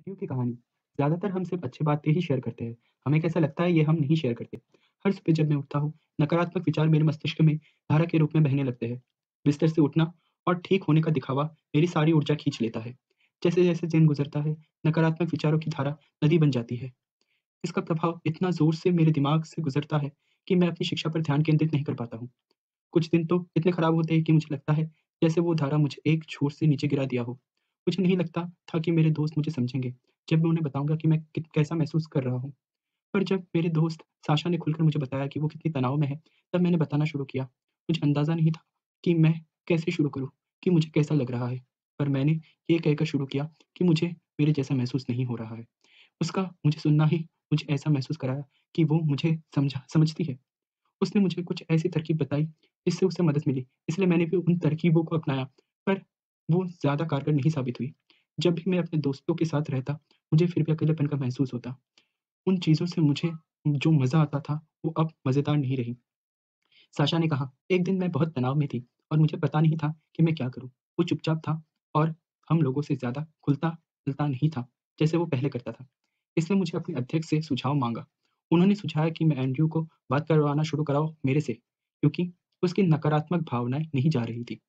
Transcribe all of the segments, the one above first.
Video की कहानी। ज़्यादातर हम सिर्फ अच्छी बातें ही शेयर करते हैं। हमें कैसा लगता है ये हम नहीं शेयर करते। हर सुबह जब मैं उठता हूँ, नकारात्मक विचार मेरे मस्तिष्क में धारा के रूप में बहने लगते हैं। बिस्तर से उठना और ठीक होने का दिखावा मेरी सारी ऊर्जा खींच लेता है। जैसे-जैसे दिन गुज़रता है, नकारात्मक विचारों की धारा नदी बन जाती है। इसका प्रभाव इतना ज़ोर से मेरे दिमाग से गुज़रता है कि मैं अपनी शिक्षा पर ध्यान केंद्रित नहीं कर पाता हूँ। कुछ दिन तो इतने खराब होते हैं कि मुझे लगता है जैसे वो धारा मुझे एक छोर से नीचे गिरा दिया हो। मुझे नहीं लगता था कि मेरे दोस्त मुझे समझेंगे, जब मैं उन्हें बताऊँगा कि मैं कैसा महसूस कर रहा हूँ। पर जब मेरे दोस्त साशा ने खुलकर मुझे बताया कि वो कितनी तनाव में है, तब मैंने बताना शुरू किया। मुझे अंदाज़ा नहीं था कि मैं कैसे शुरू करूँ, कि मुझे कैसा लग रहा है। पर मैंने ये कहकर शुरू किया कि मुझे मेरे जैसा महसूस नहीं हो रहा है। उसका मुझे सुनना ही मुझे ऐसा महसूस कराया कि वो मुझे समझती है। उसने मुझे कुछ ऐसी तरकीब बताई, जिससे उसे मदद मिली, इसलिए मैंने भी उन तरकीबों को अपनाया, पर वो ज़्यादा कारगर नहीं साबित हुई। जब भी मैं अपने दोस्तों के साथ रहता, मुझे फिर भी अकेलेपन का महसूस होता। उन चीज़ों से मुझे जो मज़ा आता था, वो अब मज़ेदार नहीं रही। साशा ने कहा, "एक दिन मैं बहुत तनाव में थी और मुझे पता नहीं था कि मैं क्या करूँ।" वो चुपचाप था और हम लोगों से ज़्यादा खुलता-मिलता नहीं था, जैसे वो पहले करता था। इसलिए मुझे अपने अध्यक्ष से सुझाव माँगा। उन्होंने सुझाया कि मैं एंड्रयू को बात करवाना शुरू कराऊँ मेरे से, क्योंकि उसकी नकारात्मक भावनाएँ नहीं जा रही थी।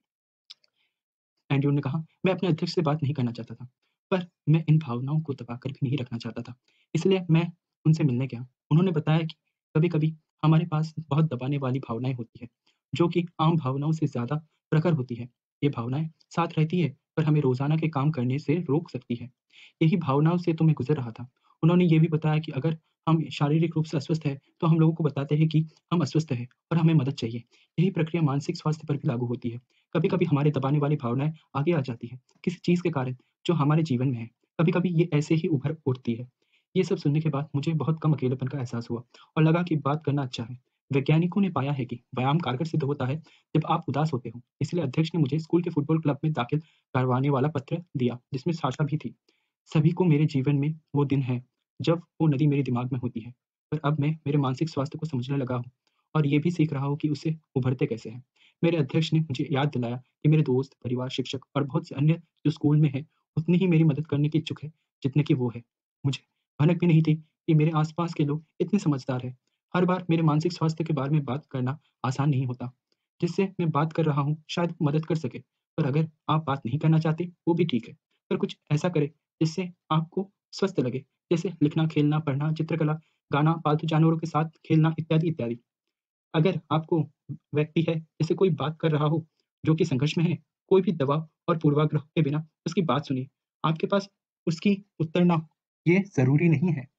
एंड्रयू ने कहा, "मैं अपने अध्यक्ष से बात नहीं करना चाहता था, पर मैं इन भावनाओं को दबाकर भी नहीं रखना चाहता था, इसलिए मैं उनसे मिलने गया।" उन्होंने बताया कि कभी-कभी हमारे पास बहुत दबाने वाली भावनाएँ होती हैं, जो कि आम भावनाओं से ज़्यादा प्रखर होती हैं। ये भावनाएँ साथ रहती है, पर हमें रोज़ाना के काम करने से रोक सकती है। यही भावनाओं से तो मैं गुज़र रहा था। उन्होंने ये भी बताया कि अगर हम शारीरिक रूप से अस्वस्थ हैं, तो हम लोगों को बताते हैं कि हम अस्वस्थ हैं और हमें मदद चाहिए। यही प्रक्रिया मानसिक स्वास्थ्य पर भी लागू होती है। कभी-कभी हमारे दबाने वाली भावनाएँ आगे आ जाती हैं, किसी चीज़ के कारण जो हमारे जीवन में है। कभी-कभी ये ऐसे ही उभर उठती है। ये सब सुनने के बाद मुझे बहुत कम अकेलेपन का एहसास हुआ और लगा कि बात करना अच्छा है। वैज्ञानिकों ने पाया है कि व्यायाम कारगर सिद्ध होता है जब आप उदास होते हो। इसलिए अध्यक्ष ने मुझे स्कूल के फुटबॉल क्लब में दाखिल करवाने वाला पत्र दिया, जिसमें साशा भी थी। सभी को मेरे जीवन में वो दिन है, जब वो नदी मेरे दिमाग में होती है। पर अब मैं मेरे मानसिक स्वास्थ्य को समझने लगा हूँ और ये भी सीख रहा हूँ कि उससे उभरते कैसे हैं। मेरे अध्यक्ष ने मुझे याद दिलाया कि मेरे दोस्त, परिवार, शिक्षक और बहुत से अन्य जो स्कूल में हैं, उतनी ही मेरी मदद करने की इच्छुक है, जितने कि वो है। मुझे भनक भी नहीं थी कि मेरे आस-पास के लोग इतने समझदार हैं। हर बार मेरे मानसिक स्वास्थ्य के बारे में बात करना आसान नहीं होता। जिससे मैं बात कर रहा हूँ, शायद वो मदद कर सके। पर अगर आप बात नहीं करना चाहते, वो भी ठीक है। पर कुछ ऐसा करें, जिससे आपको स्वस्थ लगे। जैसे लिखना, खेलना, पढ़ना, चित्रकला, गाना, पालतू जानवरों के साथ खेलना इत्यादि, इत्यादि। अगर आपको व्यक्ति है, जैसे कोई बात कर रहा हो, जो कि संघर्ष में है, कोई भी दबाव और पूर्वाग्रह के बिना उसकी बात सुनिए। आपके पास उसकी उत्तर ना हो, ये ज़रूरी नहीं है।